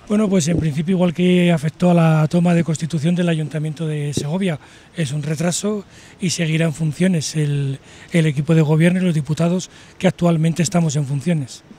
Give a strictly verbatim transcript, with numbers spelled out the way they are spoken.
Bueno, pues en principio igual que afectó a la toma de constitución del Ayuntamiento de Segovia, es un retraso y seguirá en funciones el, el equipo de gobierno y los diputados que actualmente estamos en funciones.